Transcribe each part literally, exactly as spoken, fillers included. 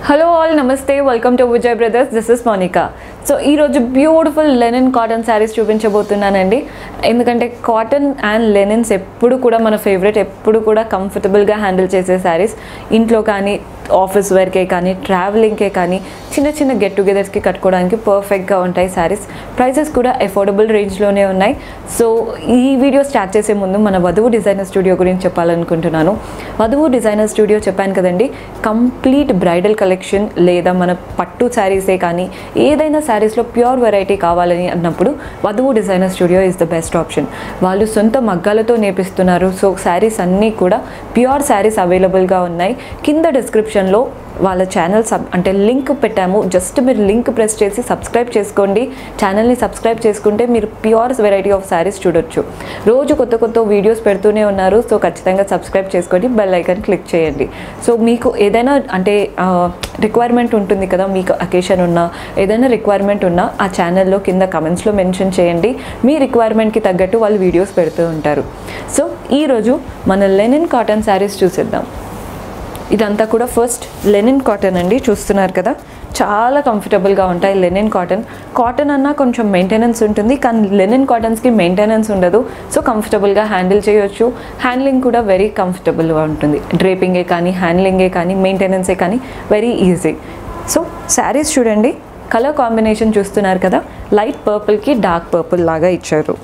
Hello all, namaste, welcome to Vijay Brothers. This is Monica. So ee roju beautiful linen cotton sarees చూపించబోతున్నానండి. ఎందుకంటే cotton and linens ఎప్పుడు కూడా మన favourite, ఎప్పుడు కూడా comfortable గా handle చేసే సారీస్. ఇంట్లో కానీ ఆఫీస్ వేర్కే కానీ ట్రావెలింగ్కే కానీ చిన్న చిన్న గెట్ టుగెదర్స్కి కట్టుకోవడానికి పర్ఫెక్ట్గా ఉంటాయి సారీస్. ప్రైసెస్ కూడా అఫోర్డబుల్ రేంజ్లోనే ఉన్నాయి. సో ఈ వీడియో స్టార్ట్ చేసే ముందు మన వధువు డిజైనర్ స్టూడియో గురించి చెప్పాలనుకుంటున్నాను. వధువు డిజైనర్ స్టూడియో చెప్పాను కదండి, కంప్లీట్ బ్రైడల్ కలెక్షన్ లేదా మన పట్టు శారీసే కానీ ఏదైనా శారీస్లో ప్యూర్ వెరైటీ కావాలని అన్నప్పుడు Vadhuvu designer studio is the best option. వాళ్ళు సొంత మగ్గాలతో నేపిస్తున్నారు. సో శారీస్ అన్నీ కూడా ప్యూర్ శారీస్ అవైలబుల్గా ఉన్నాయి. కింద డిస్క్రిప్షన్ లో వాళ్ళ ఛానల్ సబ్ అంటే లింక్ పెట్టాము. జస్ట్ మీరు లింక్ ప్రెస్ చేసి సబ్స్క్రైబ్ చేసుకోండి. ఛానల్ని సబ్స్క్రైబ్ చేసుకుంటే మీరు ప్యూర్ వెరైటీ ఆఫ్ శారీస్ చూడొచ్చు. రోజు కొత్త కొత్త వీడియోస్ పెడుతూనే ఉన్నారు. సో ఖచ్చితంగా సబ్స్క్రైబ్ చేసుకొని బెల్ ఐకాన్ క్లిక్ చేయండి. సో మీకు ఏదైనా అంటే రిక్వైర్మెంట్ ఉంటుంది కదా, మీకు అకేషన్ ఉన్నా ఏదైనా రిక్వైర్మెంట్ ఉన్నా ఆ ఛానల్లో కింద కమెంట్స్లో మెన్షన్ చేయండి. మీ రిక్వైర్మెంట్కి తగ్గట్టు వాళ్ళు వీడియోస్ పెడుతూ ఉంటారు. సో ఈరోజు మన లెనిన్ కాటన్ శారీస్ చూసేద్దాం. ఇదంతా కూడా ఫస్ట్ లెనిన్ కాటన్ అండి. చూస్తున్నారు కదా, చాలా కంఫర్టబుల్గా ఉంటాయి లెనిన్ కాటన్. కాటన్ అన్నా కొంచెం మెయింటెనెన్స్ ఉంటుంది, కానీ లెనిన్ కాటన్స్కి మెయింటెనెన్స్ ఉండదు. సో కంఫర్టబుల్గా హ్యాండిల్ చేయొచ్చు. హ్యాండ్లింగ్ కూడా వెరీ కంఫర్టబుల్గా ఉంటుంది. డ్రేపింగే కానీ హ్యాండ్లింగే కానీ మెయింటెనెన్సే కానీ వెరీ ఈజీ. సో శారీస్ చూడండి, కలర్ కాంబినేషన్ చూస్తున్నారు కదా, లైట్ పర్పుల్కి డార్క్ పర్పుల్ లాగా ఇచ్చారు.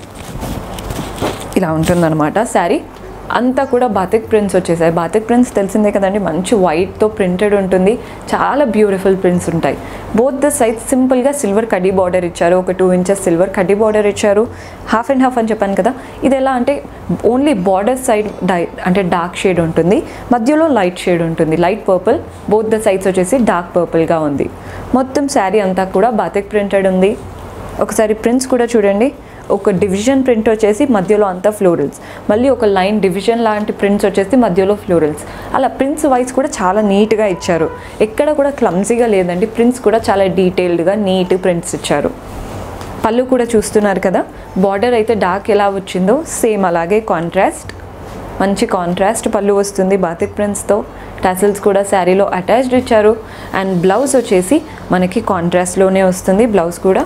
ఇలా ఉంటుందన్నమాట శారీ. అంతా కూడా బాతిక్ ప్రింట్స్ వచ్చేసాయి. బాతిక్ ప్రింట్స్ తెలిసిందే కదండి, మంచి వైట్తో ప్రింటెడ్ ఉంటుంది. చాలా బ్యూటిఫుల్ ప్రింట్స్ ఉంటాయి. బోత్ ద సైడ్స్ సింపుల్గా సిల్వర్ కడ్డీ బార్డర్ ఇచ్చారు. ఒక టూ ఇంచెస్ సిల్వర్ కడ్డీ బార్డర్ ఇచ్చారు. హాఫ్ అండ్ హాఫ్ అని చెప్పాను కదా, ఇది ఎలా అంటే ఓన్లీ బార్డర్ సైడ్ డై అంటే డార్క్ షేడ్ ఉంటుంది, మధ్యలో లైట్ షేడ్ ఉంటుంది, light purple. Both the sides వచ్చేసి డార్క్ పర్పుల్గా ఉంది. మొత్తం శారీ అంతా కూడా బాతిక్ ప్రింటెడ్ ఉంది. ఒకసారి ప్రింట్స్ కూడా చూడండి. ఒక డివిజన్ ప్రింట్ వచ్చేసి మధ్యలో అంతా ఫ్లోరల్స్, మళ్ళీ ఒక లైన్ డివిజన్ లాంటి ప్రింట్స్ వచ్చేసి మధ్యలో ఫ్లోరల్స్. అలా ప్రింట్స్ వైజ్ కూడా చాలా నీట్గా ఇచ్చారు. ఎక్కడ కూడా క్లమ్జీగా లేదండి. ప్రింట్స్ కూడా చాలా డీటెయిల్డ్గా నీట్ ప్రింట్స్ ఇచ్చారు. పళ్ళు కూడా చూస్తున్నారు కదా, బార్డర్ అయితే డార్క్ ఎలా వచ్చిందో సేమ్ అలాగే కాంట్రాస్ట్, మంచి కాంట్రాస్ట్ పళ్ళు వస్తుంది బాతిక్ ప్రింట్స్తో. టాసిల్స్ కూడా శారీలో అటాచ్డ్ ఇచ్చారు. అండ్ బ్లౌజ్ వచ్చేసి మనకి కాంట్రాస్ట్లోనే వస్తుంది. బ్లౌజ్ కూడా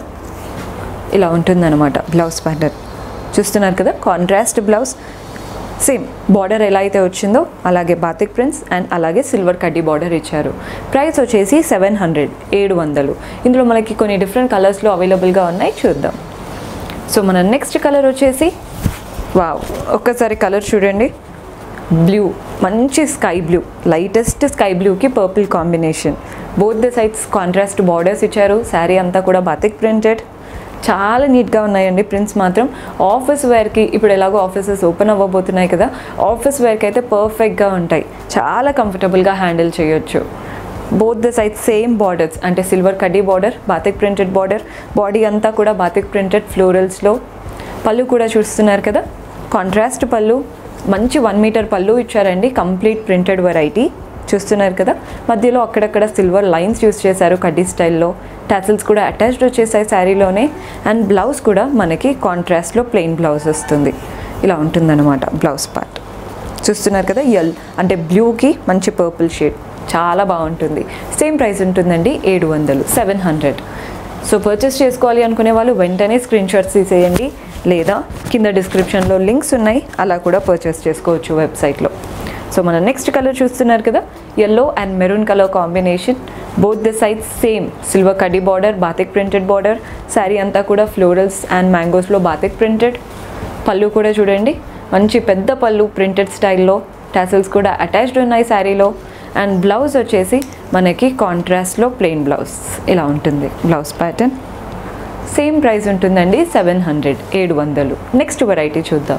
ఇలా ఉంటుందన్నమాట. బ్లౌజ్ ప్యాటర్న్ చూస్తున్నారు కదా, కాంట్రాస్ట్ బ్లౌజ్. సేమ్ బార్డర్ ఎలా అయితే వచ్చిందో అలాగే బాతిక్ ప్రింట్స్ అండ్ అలాగే సిల్వర్ కడ్డీ బార్డర్ ఇచ్చారు. ప్రైస్ వచ్చేసి సెవెన్ హండ్రెడ్ ఏడు వందలు. ఇందులో మనకి కొన్ని డిఫరెంట్ కలర్స్లో అవైలబుల్గా ఉన్నాయి, చూద్దాం. సో మన నెక్స్ట్ కలర్ వచ్చేసి, వావ్, ఒక్కసారి కలర్ చూడండి, బ్లూ, మంచి స్కై బ్లూ, లైటెస్ట్ స్కై బ్లూకి purple combination. Both the sides contrast borders ఇచ్చారు. శారీ అంతా కూడా బాతిక్ ప్రింటెడ్. చాలా నీట్గా ఉన్నాయండి ప్రింట్స్ మాత్రం. ఆఫీస్ వేర్కి ఇప్పుడు ఎలాగో ఆఫీసెస్ ఓపెన్ అవ్వబోతున్నాయి కదా, ఆఫీస్ వేర్కి అయితే పర్ఫెక్ట్గా ఉంటాయి. చాలా కంఫర్టబుల్గా హ్యాండిల్ చేయొచ్చు. Both the side same borders అంటే సిల్వర్ కడ్డీ border, batik printed border. Body అంతా కూడా బాతిక్ ప్రింటెడ్ ఫ్లోరల్స్లో. పళ్ళు కూడా చూస్తున్నారు కదా, కాంట్రాస్ట్ పళ్ళు, మంచి వన్ మీటర్ పళ్ళు ఇచ్చారండి. కంప్లీట్ ప్రింటెడ్ వెరైటీ చూస్తున్నారు కదా. మధ్యలో అక్కడక్కడ సిల్వర్ లైన్స్ యూస్ చేశారు కడ్డీ స్టైల్లో. టాసిల్స్ కూడా అటాచ్డ్ వచ్చేసాయి శారీలోనే. అండ్ బ్లౌజ్ కూడా మనకి కాంట్రాస్ట్లో ప్లెయిన్ బ్లౌజ్ వస్తుంది. ఇలా ఉంటుందన్నమాట బ్లౌజ్ పార్ట్. చూస్తున్నారు కదా, ఎల్ అంటే బ్లూకి మంచి పర్పుల్ షేడ్, చాలా బాగుంటుంది. సేమ్ ప్రైస్ ఉంటుందండి, ఏడు వందలు సెవెన్ హండ్రెడ్. సో పర్చేస్ చేసుకోవాలి అనుకునే వాళ్ళు వెంటనే స్క్రీన్ షాట్స్ తీసేయండి, లేదా కింద డిస్క్రిప్షన్లో లింక్స్ ఉన్నాయి, అలా కూడా పర్చేస్ చేసుకోవచ్చు వెబ్సైట్లో. సో మన నెక్స్ట్ కలర్ చూస్తున్నారు కదా, yellow and maroon colour combination. Both the sides same silver కడ్డీ border, batik printed border. Sari అంతా కూడా ఫ్లోరల్స్ అండ్ మ్యాంగోస్లో బాతిక్ ప్రింటెడ్. పళ్ళు కూడా చూడండి, మంచి పెద్ద పళ్ళు ప్రింటెడ్ స్టైల్లో. టాసిల్స్ కూడా అటాచ్డ్ ఉన్నాయి శారీలో. అండ్ బ్లౌజ్ వచ్చేసి మనకి కాంట్రాస్ట్లో ప్లెయిన్ బ్లౌజ్. ఇలా ఉంటుంది బ్లౌజ్ ప్యాటర్న్. సేమ్ ప్రైస్ ఉంటుందండి, సెవెన్ హండ్రెడ్ ఏడు వందలు. నెక్స్ట్ వెరైటీ చూద్దాం.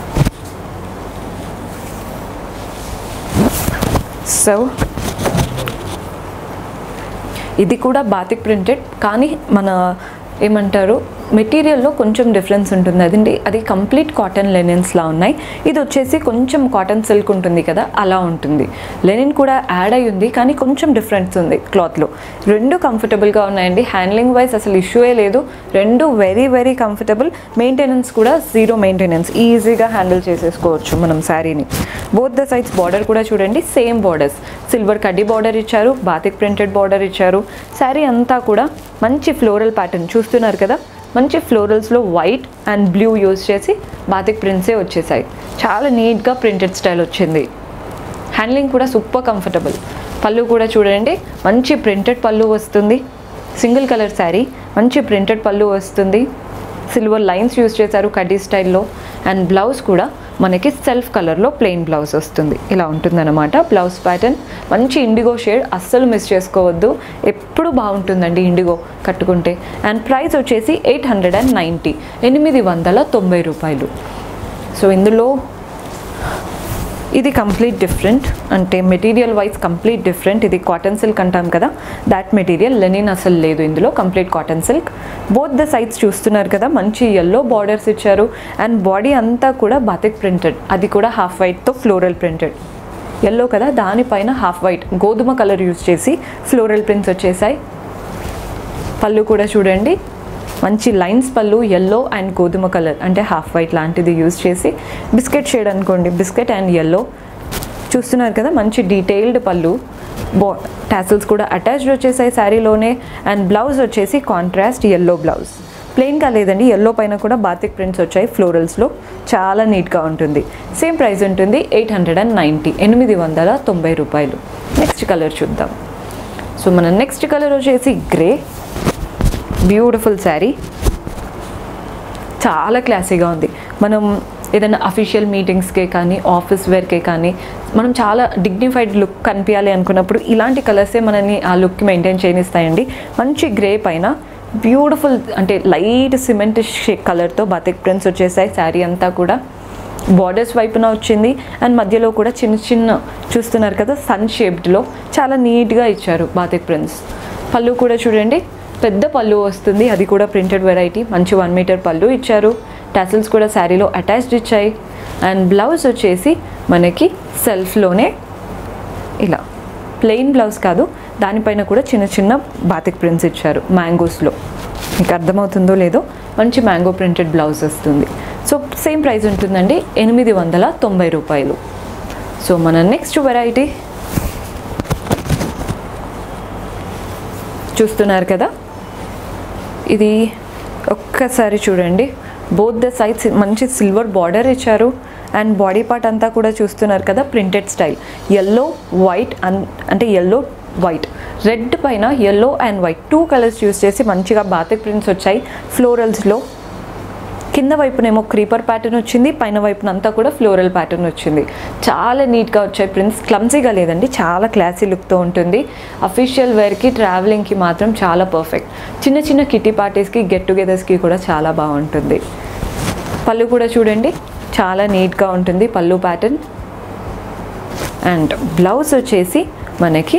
సో ఇది కూడా బాతిక్ ప్రింటెడ్, కానీ మన ఏమంటారు మెటీరియల్లో కొంచెం డిఫరెన్స్ ఉంటుంది అదండి, అది కంప్లీట్ కాటన్ లెనిన్స్లా ఉన్నాయి. ఇది వచ్చేసి కొంచెం కాటన్ సిల్క్ ఉంటుంది కదా అలా ఉంటుంది. లెనిన్ కూడా యాడ్ అయ్యి ఉంది కానీ కొంచెం డిఫరెన్స్ ఉంది క్లాత్లో. రెండు కంఫర్టబుల్గా ఉన్నాయండి. హ్యాండ్లింగ్ వైజ్ అసలు ఇష్యూయే లేదు. రెండు వెరీ వెరీ కంఫర్టబుల్. మెయింటెనెన్స్ కూడా జీరో మెయింటెనెన్స్, ఈజీగా హ్యాండిల్ చేసేసుకోవచ్చు మనం శారీని. బోత్ ద సైడ్స్ బార్డర్ కూడా చూడండి సేమ్ బార్డర్స్, సిల్వర్ కడ్డీ బార్డర్ ఇచ్చారు, బాతిక్ ప్రింటెడ్ బార్డర్ ఇచ్చారు. శారీ అంతా కూడా మంచి ఫ్లోరల్ ప్యాటర్న్ చూస్తున్నారు కదా, మంచి ఫ్లోరల్స్లో వైట్ అండ్ బ్లూ యూజ్ చేసి బాతిక్ ప్రింట్సే వచ్చేసాయి. చాలా నీట్గా ప్రింటెడ్ స్టైల్ వచ్చింది. హ్యాండ్లింగ్ కూడా సూపర్ కంఫర్టబుల్. పళ్ళు కూడా చూడండి మంచి ప్రింటెడ్ పళ్ళు వస్తుంది. సింగిల్ కలర్ శారీ, మంచి ప్రింటెడ్ పళ్ళు వస్తుంది. సిల్వర్ లైన్స్ యూజ్ చేశారు కడ్డీ స్టైల్లో. అండ్ బ్లౌజ్ కూడా మనకి సెల్ఫ్ కలర్లో ప్లెయిన్ బ్లౌజ్ వస్తుంది. ఇలా ఉంటుందన్నమాట బ్లౌజ్ ప్యాటర్న్. మంచి ఇండిగో షేడ్, అస్సలు మిస్ చేసుకోవద్దు, ఎప్పుడు బాగుంటుందండి ఇండిగో కట్టుకుంటే. అండ్ ప్రైస్ వచ్చేసి ఎయిట్ హండ్రెడ్ అండ్ నైంటీ ఎనిమిది వందల తొంభై రూపాయలు. సో ఇందులో ఇది కంప్లీట్ డిఫరెంట్, అంటే మెటీరియల్ వైజ్ కంప్లీట్ డిఫరెంట్. ఇది కాటన్ సిల్క్ అంటాం కదా, దాట్ మెటీరియల్. లెనిన్ అసలు లేదు ఇందులో, complete cotton silk. Both the sides చూస్తున్నారు కదా మంచి ఎల్లో బార్డర్స్ ఇచ్చారు. అండ్ బాడీ అంతా కూడా బాతిక్ ప్రింటెడ్, అది కూడా హాఫ్ వైట్తో ఫ్లోరల్ ప్రింటెడ్. ఎల్లో కదా, దానిపైన హాఫ్ వైట్ గోధుమ కలర్ యూజ్ చేసి ఫ్లోరల్ ప్రింట్స్ వచ్చేసాయి. పళ్ళు కూడా చూడండి మంచి లైన్స్ పళ్ళు, ఎల్లో అండ్ గోధుమ కలర్ అంటే హాఫ్ వైట్ లాంటిది యూజ్ చేసి, బిస్కెట్ షేడ్ అనుకోండి, బిస్కెట్ అండ్ ఎల్లో చూస్తున్నారు కదా. మంచి డీటెయిల్డ్ పళ్ళు, బో టాసిల్స్ కూడా అటాచ్డ్ వచ్చేసాయి శారీలోనే. అండ్ బ్లౌజ్ వచ్చేసి కాంట్రాస్ట్ ఎల్లో బ్లౌజ్, ప్లెయిన్గా లేదండి, ఎల్లో పైన కూడా బాతిక్ ప్రింట్స్ వచ్చాయి ఫ్లోరల్స్లో. చాలా నీట్గా ఉంటుంది. సేమ్ ప్రైస్ ఉంటుంది ఎయిట్ హండ్రెడ్ అండ్ నైంటీ ఎనిమిది వందల తొంభై రూపాయలు. నెక్స్ట్ కలర్ చూద్దాం. సో మన నెక్స్ట్ కలర్ వచ్చేసి గ్రే. బ్యూటిఫుల్ శారీ, చాలా క్లాసీగా ఉంది. మనం ఏదైనా అఫీషియల్ మీటింగ్స్కే కానీ ఆఫీస్ వేర్కే కానీ మనం చాలా డిగ్నిఫైడ్ లుక్ కనిపించాలి అనుకున్నప్పుడు ఇలాంటి కలర్సే మనని ఆ లుక్ మెయింటైన్ చేయనిస్తాయండి. మంచి గ్రే పైన బ్యూటిఫుల్ అంటే లైట్ సిమెంట్ కలర్తో బాతిక్ ప్రింట్స్ వచ్చేసాయి. శారీ అంతా కూడా బార్డర్స్ వైపున వచ్చింది. అండ్ మధ్యలో కూడా చిన్న చిన్న చూస్తున్నారు కదా సన్ షేప్డ్లో చాలా నీట్గా ఇచ్చారు బాతిక్ ప్రింట్స్. పళ్ళు కూడా చూడండి పెద్ద పళ్ళు వస్తుంది, అది కూడా ప్రింటెడ్ వెరైటీ. మంచి వన్ మీటర్ పళ్ళు ఇచ్చారు. టాసిల్స్ కూడా శారీలో అటాచ్డ్ ఇచ్చాయి. అండ్ బ్లౌజ్ వచ్చేసి మనకి సెల్ఫ్లోనే ఇలా ప్లెయిన్ బ్లౌజ్ కాదు, దానిపైన కూడా చిన్న చిన్న బాతిక్ ప్రింట్స్ ఇచ్చారు మ్యాంగోస్లో. మీకు అర్థమవుతుందో లేదో, మంచి మ్యాంగో ప్రింటెడ్ బ్లౌజ్ వస్తుంది. సో సేమ్ ప్రైస్ ఉంటుందండి ఎనిమిది వందల తొంభై రూపాయలు. సో మన నెక్స్ట్ వెరైటీ చూస్తున్నారు కదా, ఇది ఒక్కసారి చూడండి. బోత్ ద సైడ్స్ మంచి సిల్వర్ బార్డర్ ఇచ్చారు. అండ్ బాడీ పార్ట్ అంతా కూడా చూస్తున్నారు కదా ప్రింటెడ్ స్టైల్. ఎల్లో వైట్ అంటే ఎల్లో వైట్, రెడ్ పైన yellow and white two colours use చేసి మంచిగా బాతిక్ ప్రింట్స్ వచ్చాయి ఫ్లోరల్స్లో. కింద వైపునేమో క్రీపర్ ప్యాటర్న్ వచ్చింది, పైన వైపున అంతా కూడా ఫ్లోరల్ ప్యాటర్న్ వచ్చింది. చాలా నీట్గా వచ్చాయి ప్రింట్స్, క్లమ్సీగా లేదండి, చాలా క్లాసీ లుక్తో ఉంటుంది. అఫీషియల్ వేర్కి ట్రావెలింగ్కి మాత్రం చాలా పర్ఫెక్ట్. చిన్న చిన్న కిటీ పార్టీస్కి గెట్ టుగెదర్స్కి కూడా చాలా బాగుంటుంది. పళ్ళు కూడా చూడండి చాలా నీట్గా ఉంటుంది పళ్ళు ప్యాటర్న్. అండ్ బ్లౌజ్ వచ్చేసి మనకి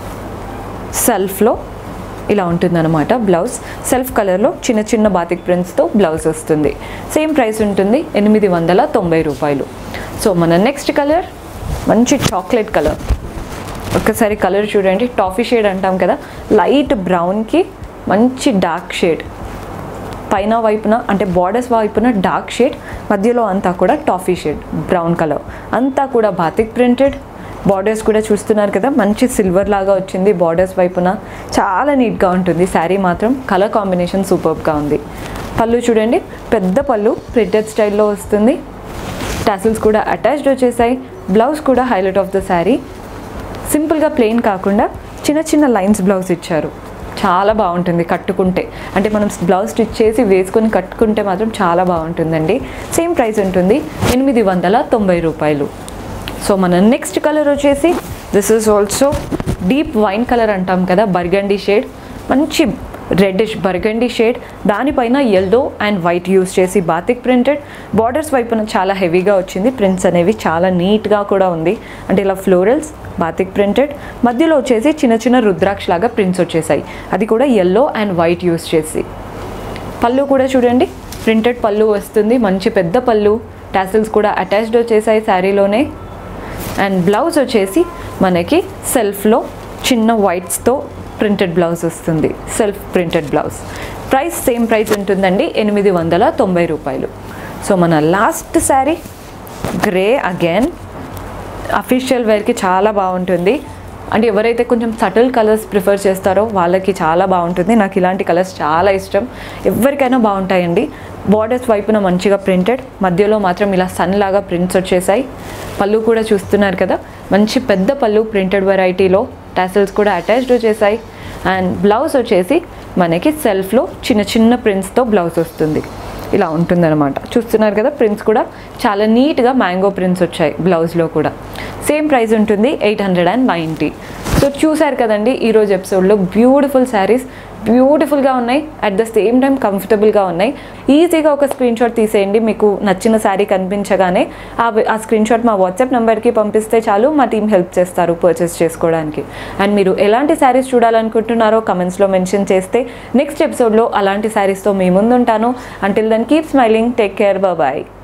సెల్ఫ్లో ఇలా ఉంటుందన్నమాట. బ్లౌజ్ సెల్ఫ్ కలర్లో చిన్న చిన్న బాతిక్ ప్రింట్స్తో బ్లౌజ్ వస్తుంది. సేమ్ ప్రైస్ ఉంటుంది ఎనిమిది వందల తొంభై రూపాయలు. సో మన నెక్స్ట్ కలర్ మంచి చాక్లెట్ కలర్. ఒక్కసారి కలర్ చూడండి, టాఫీ షేడ్ అంటాం కదా, లైట్ బ్రౌన్కి మంచి డార్క్ షేడ్. పైన వైపున అంటే బార్డర్స్ వైపున డార్క్ షేడ్, మధ్యలో అంతా కూడా టాఫీ షేడ్ బ్రౌన్ కలర్. అంతా కూడా బాతిక్ ప్రింటెడ్. బార్డర్స్ కూడా చూస్తున్నారు కదా మంచి సిల్వర్ లాగా వచ్చింది బార్డర్స్ వైపున. చాలా నీట్గా ఉంటుంది శారీ మాత్రం. కలర్ కాంబినేషన్ సూపర్గా ఉంది. పళ్ళు చూడండి పెద్ద పళ్ళు ప్రింటెడ్ స్టైల్లో వస్తుంది. టాసిల్స్ కూడా అటాచ్డ్ వచ్చేసాయి. బ్లౌజ్ కూడా హైలైట్ ఆఫ్ ద శారీ. సింపుల్గా ప్లెయిన్ కాకుండా చిన్న చిన్న లైన్స్ బ్లౌజ్ ఇచ్చారు. చాలా బాగుంటుంది కట్టుకుంటే, అంటే మనం బ్లౌజ్ స్టిచ్ చేసి వేసుకొని కట్టుకుంటే మాత్రం చాలా బాగుంటుందండి. సేమ్ ప్రైస్ ఉంటుంది ఎనిమిది వందల తొంభై రూపాయలు. సో మన నెక్స్ట్ కలర్ వచ్చేసి this is also deep wine colour అంటాం కదా, బర్గండీ షేడ్. మంచి రెడ్డిష్ బర్గండీ షేడ్, దానిపైన ఎల్లో అండ్ వైట్ యూస్ చేసి బాతిక్ ప్రింటెడ్. బార్డర్స్ వైపున చాలా హెవీగా వచ్చింది ప్రింట్స్ అనేవి, చాలా నీట్గా కూడా ఉంది. అంటే ఇలా ఫ్లోరల్స్ బాతిక్ ప్రింటెడ్, మధ్యలో వచ్చేసి చిన్న చిన్న రుద్రాక్ష లాగా ప్రింట్స్ వచ్చేసాయి, అది కూడా ఎల్లో అండ్ వైట్ యూస్ చేసి. పళ్ళు కూడా చూడండి, ప్రింటెడ్ పళ్ళు వస్తుంది, మంచి పెద్ద పళ్ళు, టాసిల్స్ కూడా అటాచ్డ్ వచ్చేసాయి శారీలోనే. అండ్ బ్లౌజ్ వచ్చేసి మనకి సెల్ఫ్లో చిన్న వైట్స్తో ప్రింటెడ్ బ్లౌజ్ వస్తుంది, self printed blouse. Price same price ఉంటుందండి, ఎనిమిది వందల తొంభై రూపాయలు. సో మన last sari grey, again official వేర్కి చాలా బాగుంటుంది. అంటే ఎవరైతే కొంచెం సటిల్ కలర్స్ ప్రిఫర్ చేస్తారో వాళ్ళకి చాలా బాగుంటుంది. నాకు ఇలాంటి కలర్స్ చాలా ఇష్టం, ఎవరికైనా బాగుంటాయండి. బార్డర్స్ వైపున మంచిగా ప్రింటెడ్, మధ్యలో మాత్రం ఇలా సన్ లాగా ప్రింట్స్ వచ్చేసాయి. పళ్ళు కూడా చూస్తున్నారు కదా, మంచి పెద్ద పళ్ళు ప్రింటెడ్ వెరైటీలో, టాసిల్స్ కూడా అటాచ్డ్ వచ్చేసాయి. అండ్ బ్లౌజ్ వచ్చేసి మనకి సెల్ఫ్లో చిన్న చిన్న ప్రింట్స్తో బ్లౌజ్ వస్తుంది, ఇలా ఉంటుందన్నమాట. చూస్తున్నారు కదా, ప్రింట్స్ కూడా చాలా నీట్గా మ్యాంగో ప్రింట్స్ వచ్చాయి బ్లౌజ్లో కూడా. సేమ్ ప్రైస్ ఉంటుంది eight hundred and ninety. So చూసారు కదండి ఈరోజు ఎపిసోడ్లో బ్యూటిఫుల్ శారీస్, బ్యూటిఫుల్గా ఉన్నాయి, అట్ ద సేమ్ టైం కంఫర్టబుల్గా ఉన్నాయి. ఈజీగా ఒక స్క్రీన్ షాట్ తీసేయండి, మీకు నచ్చిన శారీ కనిపించగానే ఆ ఆ స్క్రీన్ షాట్ మా వాట్సాప్ నెంబర్కి పంపిస్తే చాలు, మా టీం హెల్ప్ చేస్తారు పర్చేస్ చేసుకోవడానికి. అండ్ మీరు ఎలాంటి శారీస్ చూడాలనుకుంటున్నారో కమెంట్స్లో మెన్షన్ చేస్తే నెక్స్ట్ ఎపిసోడ్లో అలాంటి శారీస్తో మీ ముందు ఉంటాను. Until then keep smiling, take care, bye.